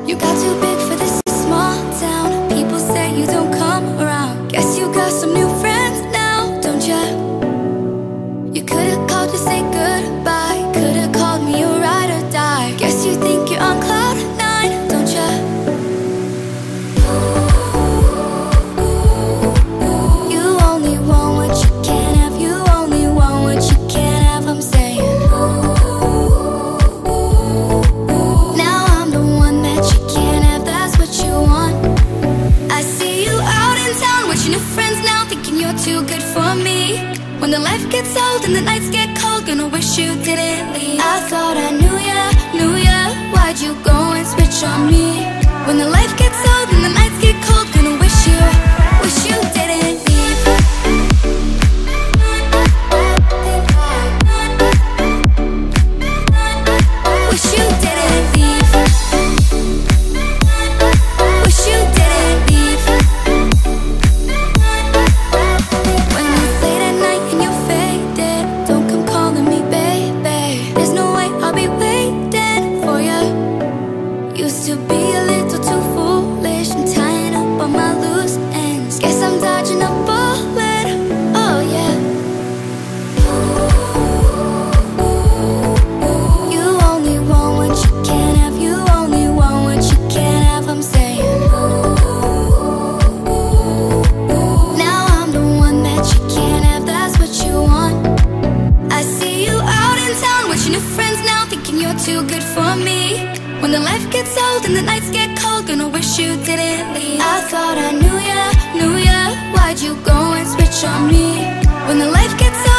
You got too big for this small town. People say you don't come around. Guess you got some new friends now, don't ya? You could've called to say goodbye. Could've called me a ride or die. Guess you think you're on cloud nine, don't ya? You only want what you can't have. You only want what you can't have, I'm saying. Now I'm the one that you can't have, that's what you want. I see you out in town with your new friends now, thinking you're too good for me. When the life gets old and the nights get cold, gonna wish you didn't leave. I thought I knew ya, knew ya. Why'd you go and switch on me? When the life gets old and the nights get cold, gonna wish you didn't leave. Wish you didn't leave. Wish you didn't leave. When it's late at night and you're faded, don't come calling me baby. There's no way I'll be waiting for ya. Used to be a little too foolish and tying up on my loose ends. Guess I'm dodging a bullet, oh yeah. You only want what you can't have. You only want what you can't have, I'm saying. Now I'm the one that you can't have, that's what you want. I see you out in town with your new friends now, thinking you're too good for me. When the life gets old and the nights get cold, gonna wish you didn't leave. I thought I knew ya, knew ya. Why'd you go and switch on me? When the life gets old